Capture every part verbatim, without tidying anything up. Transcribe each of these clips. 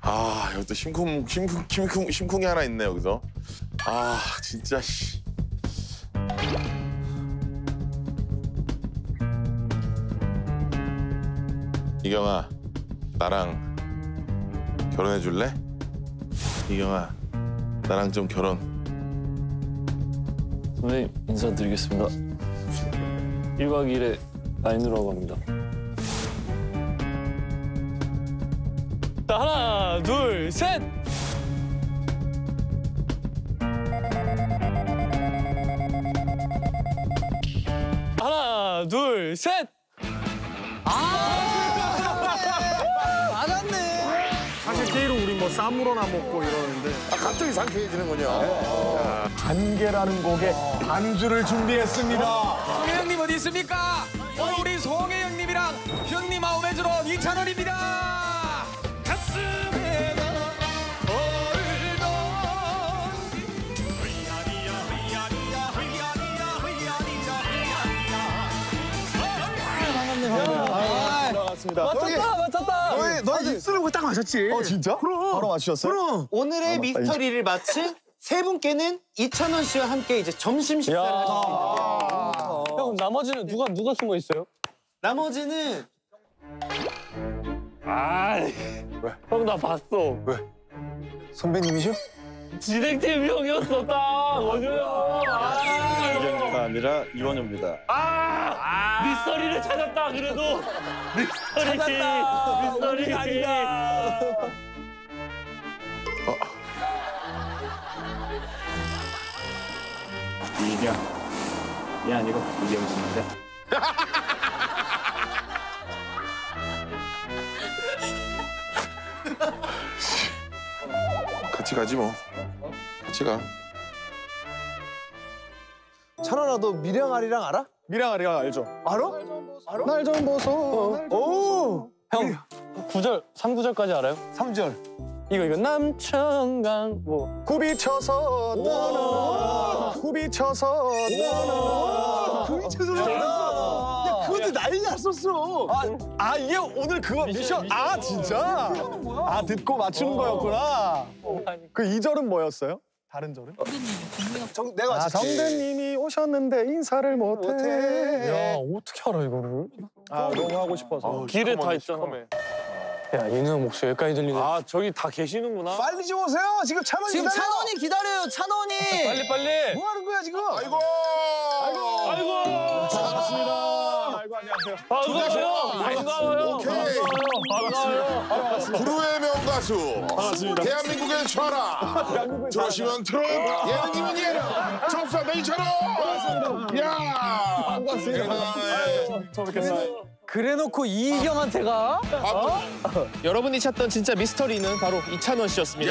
아, 여기 또 심쿵, 심쿵, 심쿵, 심쿵이 하나 있네, 여기서. 아, 진짜, 씨. 이경아, 나랑 결혼해 줄래? 이경아, 나랑 좀 결혼. 선생님, 인사드리겠습니다. 일박 이일에 라인으로 갑니다. 자, 하나, 둘, 셋! 하나, 둘, 셋! 맞았네. 사실 제일은 우리 뭐 쌈으로나 먹고 이러는데 아, 갑자기 상쾌해지는군요. 야. 반개라는 곡에 반주를 준비했습니다. 송혜 형님 어디 있습니까? 오늘 우리 송혜 형님이랑 형님 마음에 들어 이찬원입니다. 가슴에 맞췄다, 맞췄다. 너희 너 입술을 보고 딱 맞췄지. 어 진짜? 그럼. 바로 맞추셨어요? 그럼. 오늘의 아, 미스터리를 마친 세 분께는 이찬원 씨와 함께 이제 점심 식사를 하실 수 있는데요. 형, 나머지는 누가, 누가 숨어 있어요? 나머지는 아, 형, 나 봤어. 선배님이죠? 진행팀 형이었어, 딱! 원효 형! 아, 이경규가 아니라 이원효입니다. 아! 미스터리를 찾았다, 그래도! 미스터리! 찾았다! 미스터리 아니다! 이경. 이 아니고 이경진인데. 같이 가지 뭐. 같이 가. 찬원아 너 미량아리랑 알아? 미량아리가 알죠? 알아? 알아? 날 좀 보소. 오. 형, 구절, 삼 구절까지 알아요? 삼 절. 이거, 이거, 남천강, 뭐. 굽이 쳐서 떠나. 굽이 쳐서 떠나. 굽이 쳐서 떠나. 야 그것도 난리 났었어. 아, 아 이게 오늘 그거 미션. 아 진짜? 아 듣고 맞추는 거였구나. 그 이 절은 뭐였어요? 다른 절은? 정, 내가 아, 맞췄지. 정대님이 오셨는데 인사를 못해. 못해. 야, 어떻게 알아, 이거를? 아 너무 하고 싶어서. 길에 다 있잖아. 야, 이누 목소리 여기까지 들리네. 아, 저기 다 계시는구나. 빨리 좀 오세요. 지금 찬원이 지금 기다려. 찬원이 기다려요. 찬원이. 빨리, 빨리! 뭐 하는 거야 지금? 아이고! 아이고. 아이고! 반갑습니다. 아이고 안녕하세요. 반가워요! 반가워요! 오케이. 반가워요! 불후의 명가수. 반갑습니다. 대한민국의 철아. 들어오시면 트롯, 예능이면 예능. 접수하면 이처럼. 야. 반갑습니다. 처음 뵙겠습니다. 그래놓고 이희경한테 가? 어? 여러분이 찾던 진짜 미스터리는 바로 이찬원 씨였습니다.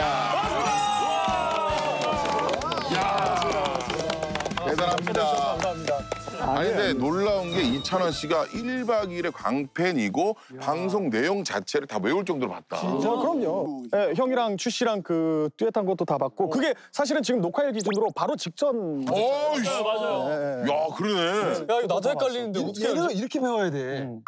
대단합니다. 감사합니다. 아니 근데 놀라운 게 이찬원 씨가 일박 이일의 광팬이고 방송 내용 자체를 다 외울 정도로 봤다. 진짜 그럼요. 예, 형이랑 추 씨랑 그 듀엣한 것도 다 봤고 그게 사실은 지금 녹화일 기준으로 바로 직전. 어이. 맞아요. 예, 예. 야 그러네. 야, 이거 나도 헷갈리는데 어떻게 얘는 알지? 이렇게 배워야 돼. 음.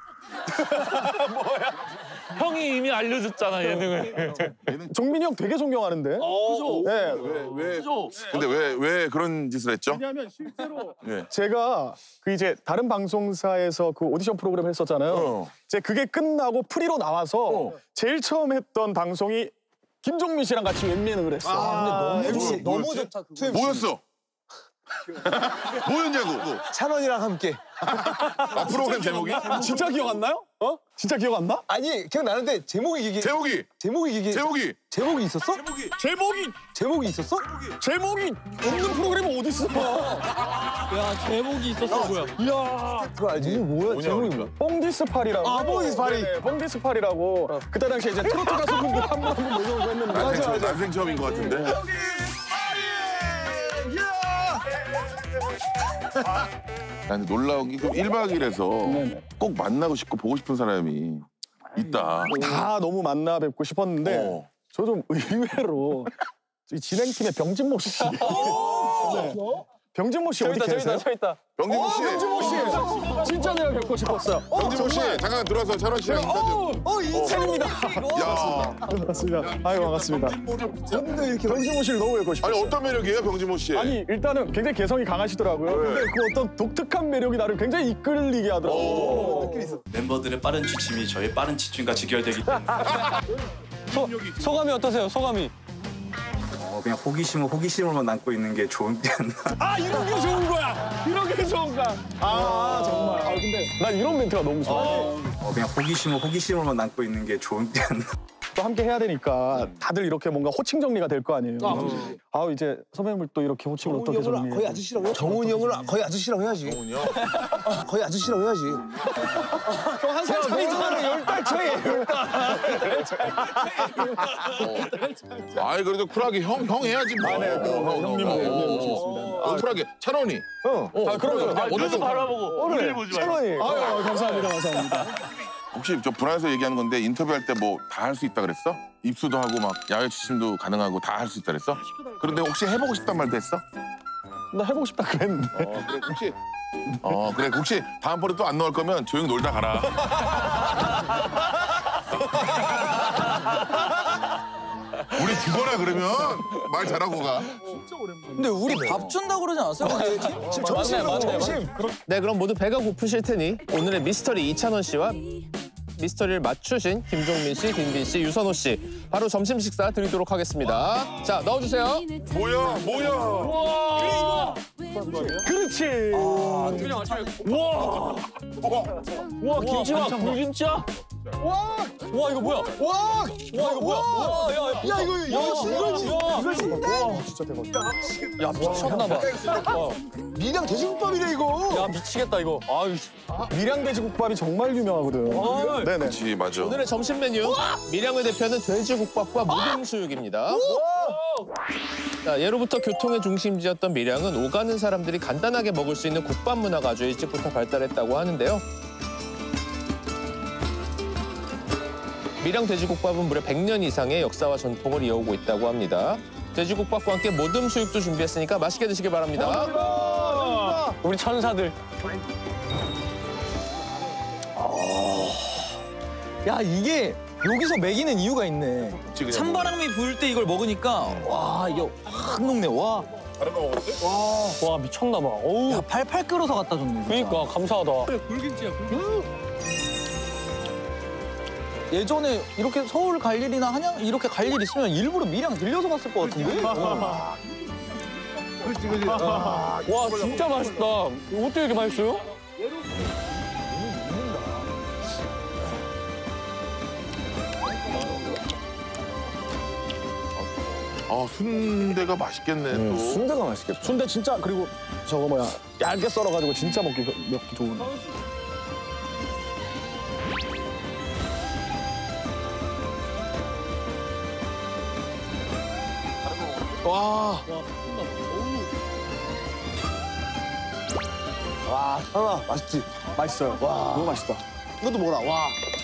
형이 이미 알려줬잖아, 예능을. 정민이 형 되게 존경하는데. 그죠? 예. 왜? 근데 왜 왜 그런 짓을 했죠? 왜냐하면 실제로 예. 제가 그 이제 다른 방송사에서 그 오디션 프로그램 했었잖아요. 어. 이제 그게 끝나고 프리로 나와서 어. 제일 처음 했던 방송이 김종민 씨랑 같이 웹예능을 했어. 아, 근데 엠씨 너무 뭐였지? 좋다. 그거. 뭐였어? 뭐였냐고? 찬원이랑 함께. 아 프로그램 제목이? 진짜 기억 안 나요? 어? 진짜 기억 안 나? 아니 기억나는데 제목이 이게 제목이 제목이 이게 제목이 제목이 있었어? 제목이 제목이 있었어? 제목이 없는 프로그램이 어디 있어? 야, 제목이 있었어, 뭐야. 이야. 그거 알지? 뭐야? 제목이 뭐야? 뽕디스팔이라고. 아, 뽕디스팔이. 네, 뽕디스팔이라고. 그때 당시에 이제 트로트 가수분들 한 분 한 분 모셔서 했는데. 난생 처음, 난생 처음인 것 같은데. 난 놀라운 게 그럼 일박 이일에서 꼭 만나고 싶고 보고 싶은 사람이 있다. 다 너무 만나 뵙고 싶었는데 어. 저 좀 의외로 이 진행팀의 병진모 씨. 네. 병진모 씨 어디 계세요? 저 있다. 병진모 씨. 병진모 씨. 진짜 내가 뵙고 싶었어요. 병진모 씨 잠깐 들어와서 찬원 씨랑 인사 좀. 어, 이찬입니다. 야. 반갑습니다. 아유, 반갑습니다. 근데 이렇게 병진모 씨를 너무 뵙고 싶어요. 아니 어떤 매력이에요 병진모 씨? 아니, 일단은 굉장히 개성이 강하시더라고요. 근데 그 어떤 독특한 매력이 나를 굉장히 이끌리게 하더라고요. 멤버들의 빠른 지침이 저의 빠른 지침과 직결되기 때문에 소, 소감이 어떠세요? 소감이? 어, 그냥 호기심은 호기심으로만 남고 있는 게 좋은지 않나. 아, 이런 게 좋은 거야. 이런 게 좋은 거야. 아, 정말. 아, 근데 난 이런 멘트가 너무 좋아. 어, 그냥 호기심은 호기심으로만 남고 있는 게 좋은지 않나. 또 함께 해야 되니까 다들 이렇게 뭔가 호칭 정리가 될 거 아니에요. 아, 이제 선배님을 또 이렇게 호칭을 어떻게 정리해요? 거의 아저씨라고 해. 정훈이 형을 거의 아저씨라고 해야지. 정훈이 형? 거의 아저씨라고 해야지. 한살 차이잖아. 열달 차이. 아이 그래도 쿨하게 형 형 해야지 뭐. 아, 네, 그럼 형, 형님 형, 네, 형. 모시겠습니다. 어, 쿨하게 찬원이. 어. 아 그러면 아, 눈 좀 바라보고. 오늘 천원이. 아유, 감사합니다. 감사합니다. 혹시 저 분화해서 얘기하는 건데 인터뷰할 때 뭐 다 할 수 있다 그랬어? 입수도 하고 막 야외 취침도 가능하고 다 할 수 있다 그랬어? 그런데 혹시 해보고 싶단 말도 했어? 나 해보고 싶다 그랬는데. 어 그래 혹시 어 그래 혹시 다음번에 또 안 나올 거면 조용히 놀다 가라. 우리 죽어라 그러면 말 잘하고 가. 근데 우리 밥 준다고 그러지 않았어요? 맞네, 맞네. 맞네. 네, 그럼 모두 배가 고프실 테니 오늘의 미스터리 이찬원 씨와 미스터리를 맞추신 김종민 씨, 김빈 씨, 유선호 씨 바로 점심 식사 드리도록 하겠습니다. 자, 넣어주세요. 뭐야 뭐야. 그렇지. 와, 김치와 굴김치야? 와, 와, 이거 뭐야? 와, 와, 이거 뭐야? 와, 야, 야. 야, 이거 이거 이거지. 이거지. 와, 진짜 대박. 야, 미쳤나 봐. 어. 미량 돼지국밥이래 이거. 야, 미치겠다, 이거. 아유, 밀양돼지국밥이 정말 유명하거든. 어이. 네네. 그렇지 맞아. 오늘의 점심 메뉴 밀양을 대표하는 돼지국밥과 무등수육입니다. 자, 예로부터 교통의 중심지였던 밀양은 오가는 사람들이 간단하게 먹을 수 있는 국밥 문화가 아주 일찍부터 발달했다고 하는데요. 밀양 돼지국밥은 무려 백 년 이상의 역사와 전통을 이어오고 있다고 합니다. 돼지국밥과 함께 모듬 수육도 준비했으니까 맛있게 드시길 바랍니다. 우리 천사들. 야 이게 여기서 먹이는 이유가 있네. 그냥 찬바람이 불 때 이걸 먹으니까 와 이게 확 녹네. 와. 다른 거 먹었어? 와, 미쳤나 봐. 어우. 야 팔팔 끓어서 갖다 줬네. 진짜. 그러니까 감사하다. 예전에 이렇게 서울 갈 일이나 한양 이렇게 갈 일 있으면 일부러 밀양 들려서 갔을 것 같은데? 어. 와, 진짜 맛있다. 이거 어떻게 이렇게 맛있어요? 아 순대가 맛있겠네 또. 순대가 맛있겠다. 순대 진짜 그리고 저거 뭐야 얇게 썰어가지고 진짜 먹기 먹기 좋은. 와. 와, 하나 맛있지. 맛있어요. 와, 너무 맛있다. 이것도 먹어라. 와.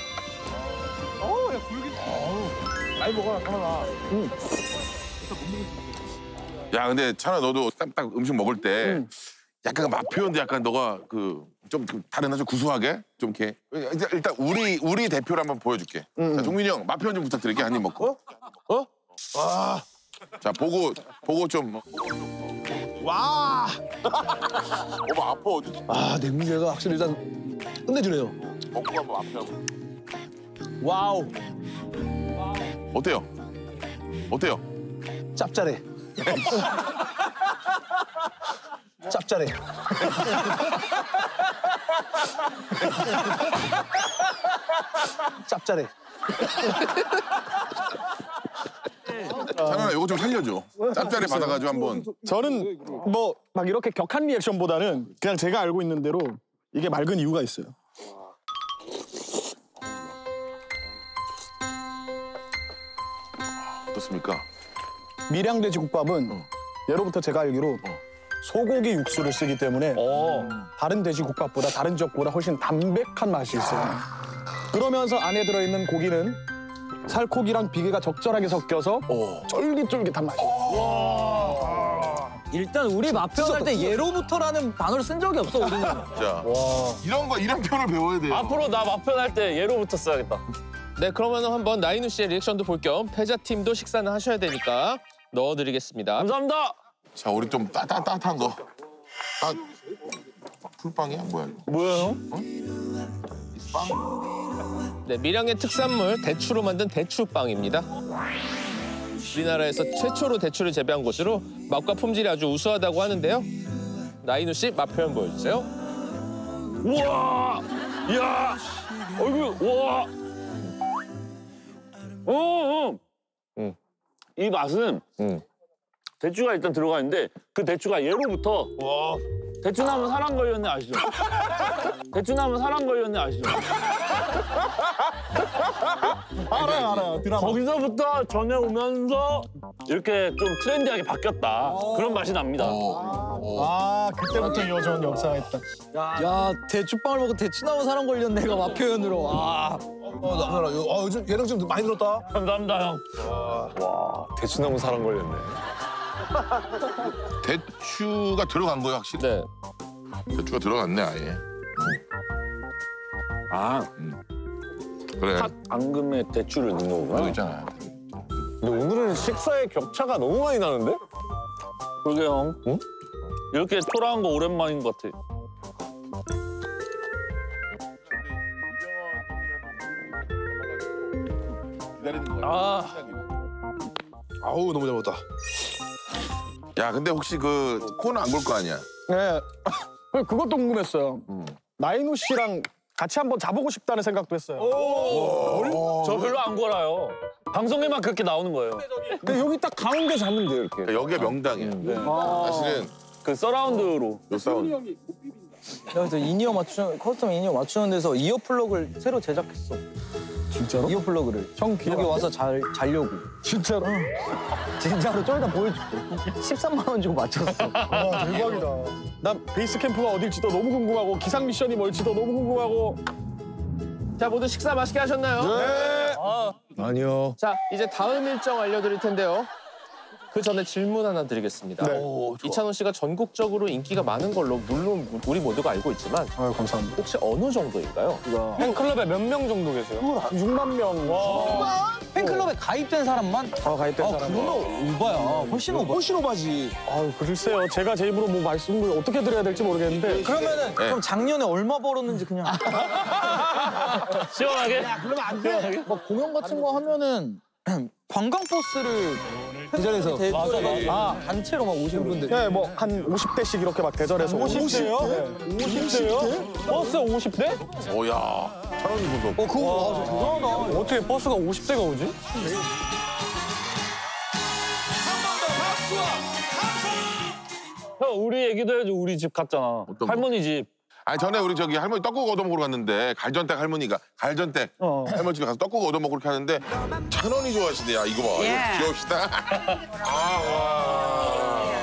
야 근데 찬아 너도 딱, 딱 음식 먹을 때 약간 맛 표현도 약간 너가 그 좀 다른 아주 구수하게 좀 이렇게 일단, 일단 우리 우리 대표를 한번 보여줄게. 자, 동민이 형 맛 표현 좀 부탁드릴게 한 입 먹고. 어? 와. 자 보고 보고 좀. 와. 어머 아파 어디? 아, 냉면가 확실히 일단 끝내주네요. 먹고 한번 맛 표현. 와우. 어때요? 어때요? 짭짤해. 짭짤해. 짭짤해. 찬아 이거 좀 살려줘. 짭짤이 받아가지고 한번. 저는 뭐 막 이렇게 격한 리액션보다는 그냥 제가 알고 있는 대로 이게 맑은 이유가 있어요. 어떻습니까? 밀양돼지국밥은 예로부터 제가 알기로 소고기 육수를 쓰기 때문에 다른 돼지국밥보다 다른 지역보다 훨씬 담백한 맛이 있어요. 그러면서 안에 들어있는 고기는 살코기랑 비계가 적절하게 섞여서 쫄깃쫄깃한 맛이 있어요. 일단 우리 마표현 할때 예로부터라는 단어를 쓴 적이 없어 우리는. 자, 이런 거 이런 표현을 배워야 돼요. 앞으로 나 마편 할 때 예로부터 써야겠다. 네, 그러면 한번 나인우 씨의 리액션도 볼 겸 패자팀도 식사는 하셔야 되니까 넣어드리겠습니다. 감사합니다. 자, 우리 좀 따뜻한 따뜻한 거. 따... 풀빵이야 뭐야? 이거? 뭐야 형? 이 빵? 네, 밀양의 특산물 대추로 만든 대추빵입니다. 우리나라에서 최초로 대추를 재배한 곳으로 맛과 품질이 아주 우수하다고 하는데요. 나인우 씨 맛 표현 보여주세요. 우와! 이야! 어이구, 우와! 어, 어. 응. 이 맛은 응. 대추가 일단 들어가 있는데 그 대추가 예로부터 와. 대추나무 사랑 걸렸네 아시죠? 대추나무 사랑 걸렸네 아시죠? 알아요, 알아요. 드라마. 거기서부터 전해 오면서 이렇게 좀 트렌디하게 바뀌었다. 그런 맛이 납니다. 아, 그때부터 이어져온 역사가 있다. 야 대추빵을 먹고 대추나무 사람 걸렸네 내가 마표현으로. 아. 어, 나, 나, 나, 어, 요즘 예능 좀 많이 들었다. 감사합니다 형. 대추나무 사랑 걸렸네. 대추가 들어간 거예요 확실히? 네. 대추가 들어갔네 아예. 아, 그래. 팥 앙금에 대추를 넣는 여기 거구나. 있잖아. 근데 오늘은 식사의 격차가 너무 많이 나는데? 그러게 형. 응? 이렇게 초라한 거 오랜만인 것 같아. 기다리는 거야. 아, 아우 너무 잘 먹었다. 야, 근데 혹시 그 코는 안 볼 거 아니야? 네. 그것도 궁금했어요. 나인우 씨랑 같이 한번 자보고 싶다는 생각도 했어요. 저 별로 안 걸어요. 방송에만 그렇게 나오는 거예요. 근데 여기 딱 가운데 잡는데 이렇게. 그러니까 여기가 명당이야. 사실은 그 서라운드로. 요 사운드. 그래서 인이어 맞추는 커스텀 인이어 맞추는 데서 이어 플러그를 새로 제작했어. 진짜로? 이어 플러그를. 형 여기 와서 잘 자려고. 진짜로? 진짜로 좀 이따 보여줄게. 십삼만 원 주고 맞췄어. 와, 대박이다. 난 베이스 캠프가 어딜지도 너무 궁금하고 기상 미션이 뭘지도 너무 궁금하고. 자, 모두 식사 맛있게 하셨나요? 네. 아. 아니요. 자, 이제 다음 일정 알려드릴 텐데요. 그 전에 질문 하나 드리겠습니다. 네. 이찬원 씨가 전국적으로 인기가 많은 걸로 물론 우리 모두가 알고 있지만 아유, 감사합니다. 혹시 어느 정도인가요? 팬클럽에 몇 명 정도 계세요? 육만 명. 팬클럽에 가입된 사람만? 어, 가입된 아 사람. 그러면 오바야. 훨씬 오바. 훨씬 오바지. 아유, 글쎄요. 제가 제 입으로 뭐 말씀을 어떻게 드려야 될지 모르겠는데. 그러면은 그럼 작년에 얼마 벌었는지 그냥. 시원하게? 그러면 안 돼. 막 공연 같은 거 하면은 관광 버스를 대전에서 대전에서 아 단체로 막 오시는 분들. 네, 뭐 한 오십 대씩 이렇게 막 대절해서. 오십 대요? 오십 대요? 버스 오십 대? 오야, 천원이 보소. 어 그거 와, 대단하다. 어떻게 버스가 오십 대가 오지? 형 우리 얘기도 해줘. 우리 집 갔잖아. 어떤 거? 할머니 집. 아니 전에 우리 저기 할머니 떡국 얻어 먹으러 갔는데 갈전댁 할머니가 갈전댁 어. 할머니 집에 가서 떡국 얻어 먹고 그렇게 하는데 천 원이 좋아하시네. 야 이거 봐. 예. 이거 귀여우시다. 아 와.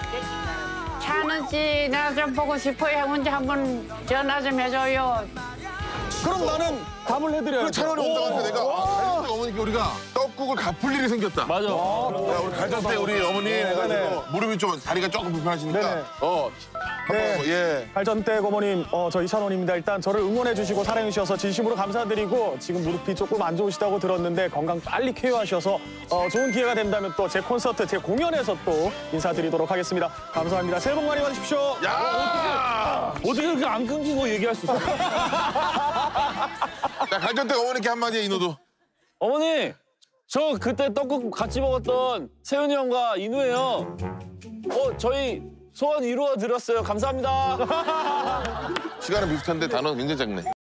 차는 씨 나 좀 보고 싶어요. 언제 한번 전화 좀 해줘요. 그럼 나는 답을 해드려요. 그 천 원이 온다고 하니까 내가 아, 갈전댁 어머니께 우리가 떡국을 갚을 일이 생겼다. 맞아. 야 우리 갈전댁 우리 어머니 해가지고 무릎이 좀 다리가 조금 불편하시니까 네네. 어. 네. 한번 예. 갈전댁 어머님, 어, 저 이찬원입니다. 일단 저를 응원해주시고 사랑해주셔서 진심으로 감사드리고 지금 무릎이 조금 안 좋으시다고 들었는데 건강 빨리 쾌유하셔서 어, 좋은 기회가 된다면 또 제 콘서트, 제 공연에서 또 인사드리도록 하겠습니다. 감사합니다. 새해 복 많이 받으십시오. 야! 어떻게 그렇게 안 끊기고 얘기할 수 있어? 자 갈전댁 어머니께 한마디 해 인호도. 어머니, 저 그때 떡국 같이 먹었던 세윤이 형과 인우예요. 어, 저희 소원 이루어 드렸어요. 감사합니다. 시간은 비슷한데 단어는 굉장히 작네.